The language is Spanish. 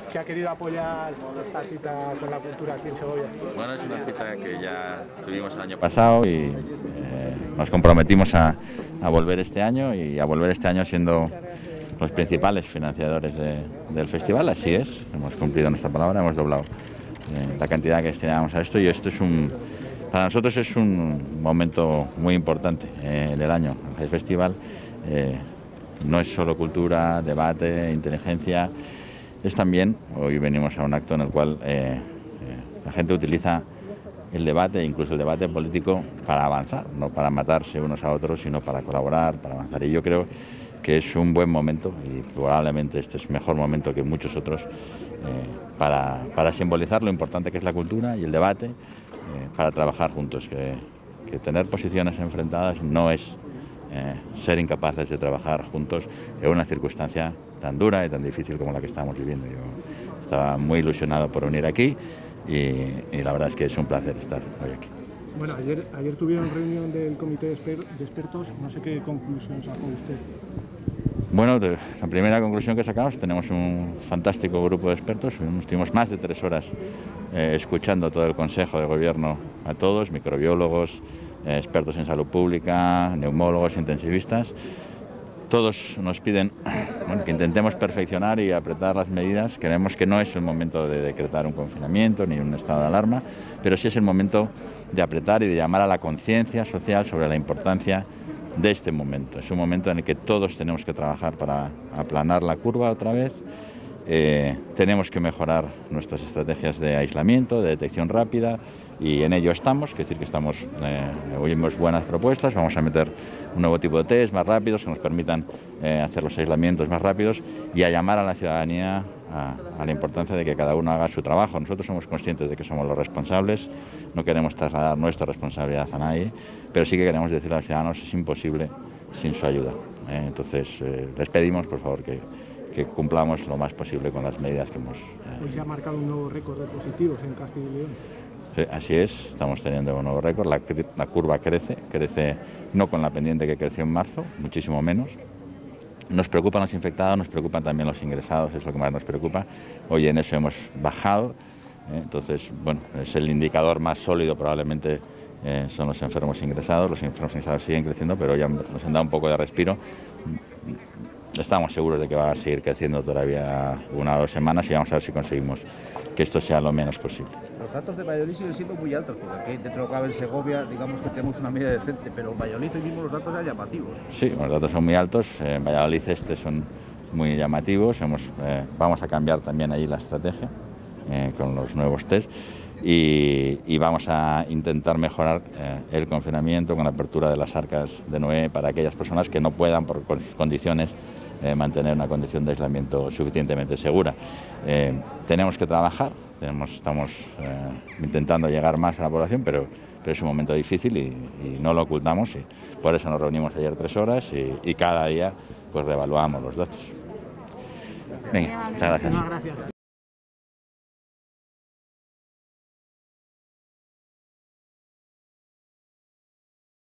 que ha querido apoyar esta cita con la cultura aquí en Segovia. Bueno, es una cita que ya tuvimos el año pasado y nos comprometimos a volver este año y a volver este año siendo los principales financiadores del festival. Así es, hemos cumplido nuestra palabra, hemos doblado la cantidad que destinábamos a esto y esto es para nosotros es un momento muy importante del año. El festival no es solo cultura, debate, inteligencia, es también, hoy venimos a un acto en el cual la gente utiliza el debate, incluso el debate político, para avanzar, no para matarse unos a otros, sino para colaborar, para avanzar. Y yo creo que es un buen momento, y probablemente este es mejor momento que muchos otros, para simbolizar lo importante que es la cultura y el debate, para trabajar juntos, que tener posiciones enfrentadas no es ser incapaces de trabajar juntos en una circunstancia tan dura y tan difícil como la que estamos viviendo. Yo estaba muy ilusionado por venir aquí y la verdad es que es un placer estar hoy aquí. Bueno, ayer tuvieron reunión del comité de expertos, no sé qué conclusión sacó usted. Bueno, la primera conclusión que sacamos, tenemos un fantástico grupo de expertos, estuvimos más de 3 horas escuchando todo el Consejo de Gobierno a todos, microbiólogos, expertos en salud pública, neumólogos, intensivistas. Todos nos piden que intentemos perfeccionar y apretar las medidas. Creemos que no es el momento de decretar un confinamiento ni un estado de alarma, pero sí es el momento de apretar y de llamar a la conciencia social sobre la importancia de este momento. Es un momento en el que todos tenemos que trabajar para aplanar la curva otra vez. Tenemos que mejorar nuestras estrategias de aislamiento, de detección rápida, y en ello estamos, es decir, que oímos buenas propuestas, vamos a meter un nuevo tipo de test más rápidos que nos permitan hacer los aislamientos más rápidos y a llamar a la ciudadanía a la importancia de que cada uno haga su trabajo. Nosotros somos conscientes de que somos los responsables, no queremos trasladar nuestra responsabilidad a nadie, pero sí que queremos decirle a los ciudadanos que es imposible sin su ayuda. Entonces, les pedimos, por favor, que cumplamos lo más posible con las medidas que hemos... Hoy se ha marcado un nuevo récord de positivos en Castilla y León. Sí, así es, estamos teniendo un nuevo récord, la curva crece no con la pendiente que creció en marzo, muchísimo menos. Nos preocupan los infectados, nos preocupan también los ingresados, es lo que más nos preocupa. Hoy en eso hemos bajado, entonces, bueno, es el indicador más sólido probablemente. Son los enfermos ingresados siguen creciendo, pero ya nos han dado un poco de respiro. Estamos seguros de que va a seguir creciendo todavía 1 o 2 semanas y vamos a ver si conseguimos que esto sea lo menos posible. Los datos de Valladolid siguen siendo muy altos, porque aquí dentro de lo que cabe en Segovia, digamos que tenemos una media decente, pero en Valladolid hoy mismo los datos ya llamativos. Sí, los datos son muy altos, en Valladolid son muy llamativos, vamos a cambiar también ahí la estrategia con los nuevos test. Y vamos a intentar mejorar el confinamiento con la apertura de las arcas de Noé para aquellas personas que no puedan, por sus condiciones, mantener una condición de aislamiento suficientemente segura. Tenemos que trabajar, estamos intentando llegar más a la población, pero es un momento difícil y no lo ocultamos. Y por eso nos reunimos ayer 3 horas y cada día pues reevaluamos los datos. Venga, muchas gracias. No, gracias.